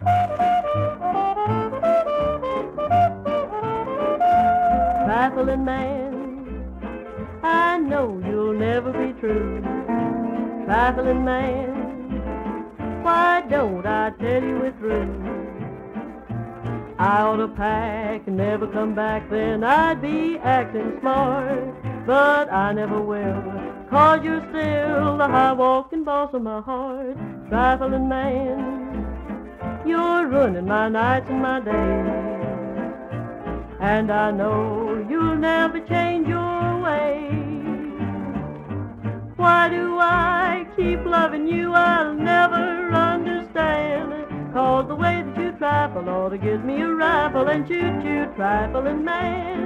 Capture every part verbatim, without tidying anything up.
Triflin Man, I know you'll never be true. Triflin Man, why don't I tell you it's through? I ought to pack and never come back, then I'd be acting smart. But I never will, 'cause you're still the high-walking boss of my heart. Triflin Man, you're ruining my nights and my days, and I know you'll never change your ways. Why do I keep loving you? I'll never understand, 'cause the way that you trifle ought to give me a rifle and shoot you, Triflin Man.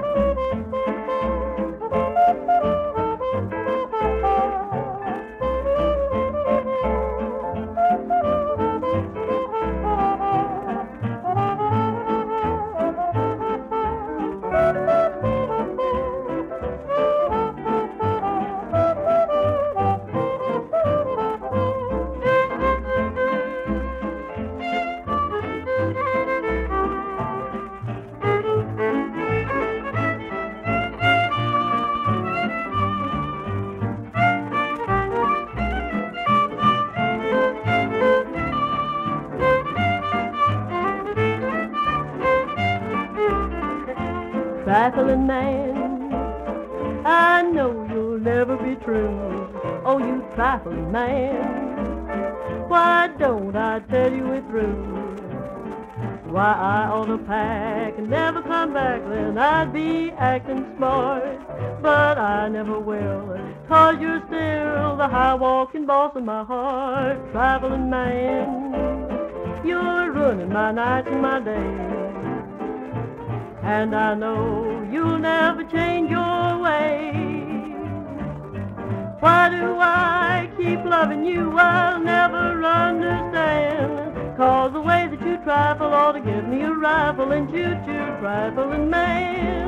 Triflin Man, I know you'll never be true. Oh, you trifling man, why don't I tell you it's through? Why, I ought to pack and never come back, then I'd be acting smart. But I never will, 'cause you're still the high-walking boss of my heart. Triflin Man, you're ruining my nights and my days, and I know you'll never change your ways. Why do I keep loving you? I'll never understand, 'cause the way that you trifle ought to give me a rifle and shoot you, Triflin Man.